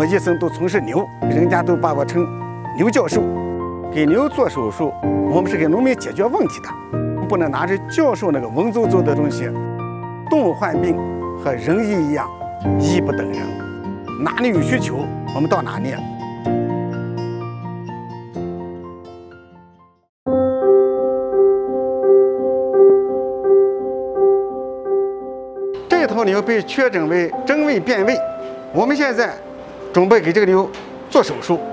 我一生都从事牛，人家都把我称牛教授。给牛做手术，我们是给农民解决问题的，不能拿着教授那个文绉绉的东西。动物患病和人医一样，医不等人，哪里有需求，我们到哪里。这头牛被确诊为真胃变胃，我们现在准备给这个牛做手术。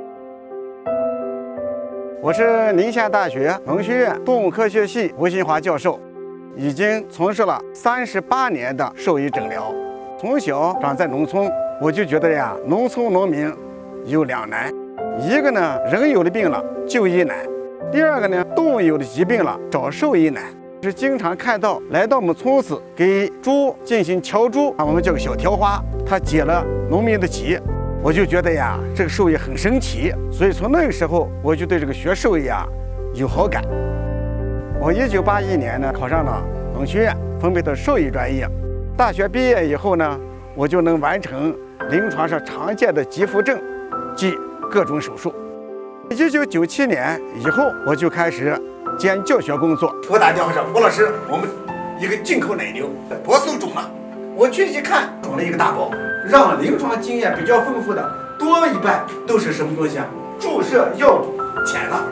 我是宁夏大学农学院动物科学系吴新华教授，已经从事了38年的兽医诊疗。从小长在农村，我就觉得呀，农村农民有两难：一个呢，人有了病了就医难；第二个呢，动物有了疾病了找兽医难。是经常看到来到我们村子给猪进行敲猪，我们叫个小条花，它解了农民的急。我就觉得呀，这个兽医很神奇，所以从那个时候我就对这个学兽医啊有好感。我1981年呢考上了农学院，分配到兽医专业。大学毕业以后呢，我就能完成临床上常见的急腹症及各种手术。1997年以后，我就开始兼教学工作。我打电话说，吴老师，我们一个进口奶牛脖子肿了，我去一看，肿了一个大包。让临床经验比较丰富的多一半都是什么东西啊？注射药物浅了。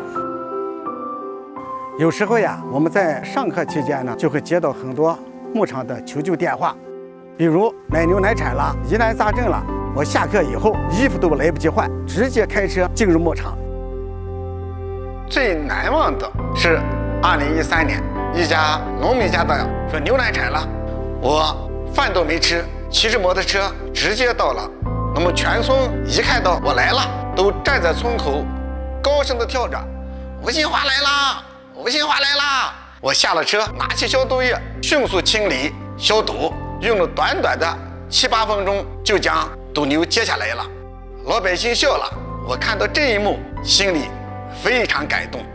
有时候呀，我们在上课期间呢，就会接到很多牧场的求救电话，比如奶牛难产了、疑难杂症了。我下课以后衣服都来不及换，直接开车进入牧场。最难忘的是2013年，一家农民家的说牛难产了，我饭都没吃，骑着摩托车直接到了。那么全村一看到我来了，都站在村口，高声的跳着“吴新华来啦，吴新华来啦”。我下了车，拿起消毒液，迅速清理消毒，用了短短的7、8分钟就将毒牛接下来了。老百姓笑了，我看到这一幕，心里非常感动。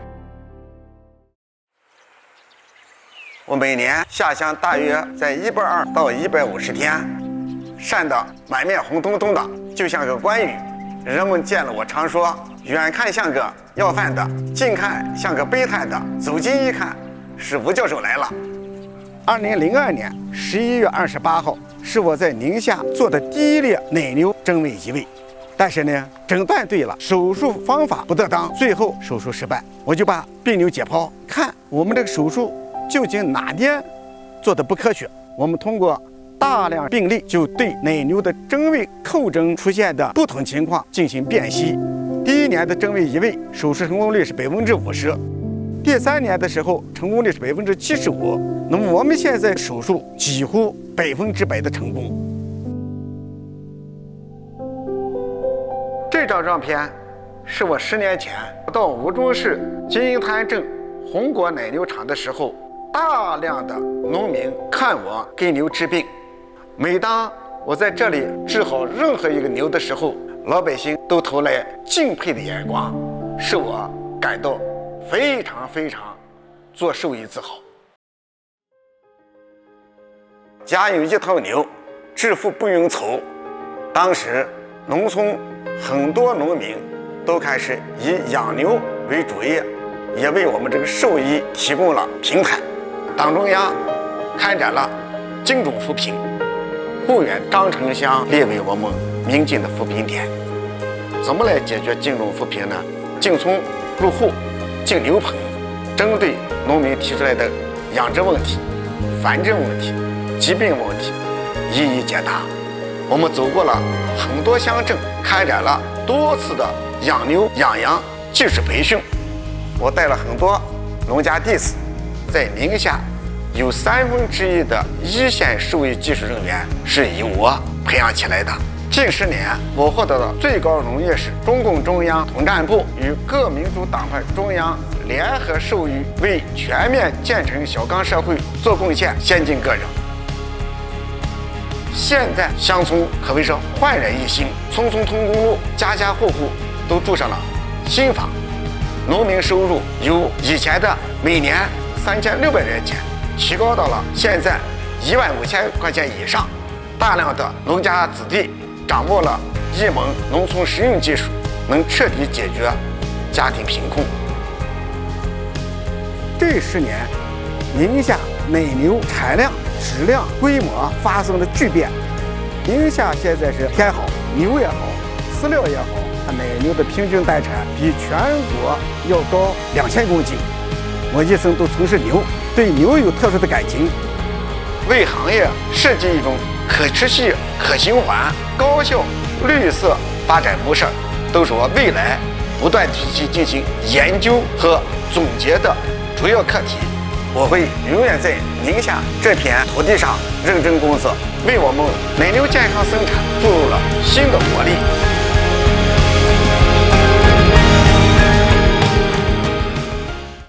我每年下乡大约在120到150天，晒得满面红彤彤的，就像个关羽。人们见了我常说，远看像个要饭的，近看像个悲叹的，走近一看，是吴教授来了。2002年11月28号，是我在宁夏做的第一例奶牛真胃移位。但是呢，诊断对了，手术方法不得当，最后手术失败。我就把病牛解剖，看我们这个手术究竟哪点做的不科学。我们通过大量病例，就对奶牛的真胃叩诊出现的不同情况进行辨析。第1年的真胃移位手术成功率是50%，第3年的时候成功率是75%。那么我们现在手术几乎100%的成功。这张照片是我10年前到吴忠市金银滩镇红果奶牛场的时候，大量的农民看我给牛治病。每当我在这里治好任何一个牛的时候，老百姓都投来敬佩的眼光，使我感到非常做兽医自豪。家有一头牛，致富不用愁。当时农村很多农民都开始以养牛为主业，也为我们这个兽医提供了平台。党中央开展了精准扶贫，固原张城乡列为我们民进的扶贫点。怎么来解决精准扶贫呢？进村入户，进牛棚，针对农民提出来的养殖问题、繁殖问题、疾病问题一一解答。我们走过了很多乡镇，开展了多次的养牛养羊技术培训。我带了很多农家弟子，在宁夏有1/3的一线兽医技术人员是由我培养起来的。近10年，我获得了最高荣誉是中共中央统战部与各民主党派中央联合授予为全面建成小康社会做贡献先进个人。现在乡村可谓是焕然一新，村村通公路，家家户户都住上了新房，农民收入由以前的每年3600元钱，提高到了现在15000块钱以上。大量的农家子弟掌握了一门农村实用技术，能彻底解决家庭贫困。这10年，宁夏奶牛产量、质量、规模发生了巨变。宁夏现在是天好，牛也好，饲料也好，奶牛的平均单产比全国要高2000公斤。我一生都从事牛，对牛有特殊的感情。为行业设计一种可持续、可循环、高效、绿色发展模式，都是我未来不断去进行研究和总结的主要课题。我会永远在宁夏这片土地上认真工作，为我们奶牛健康生产注入了新的活力。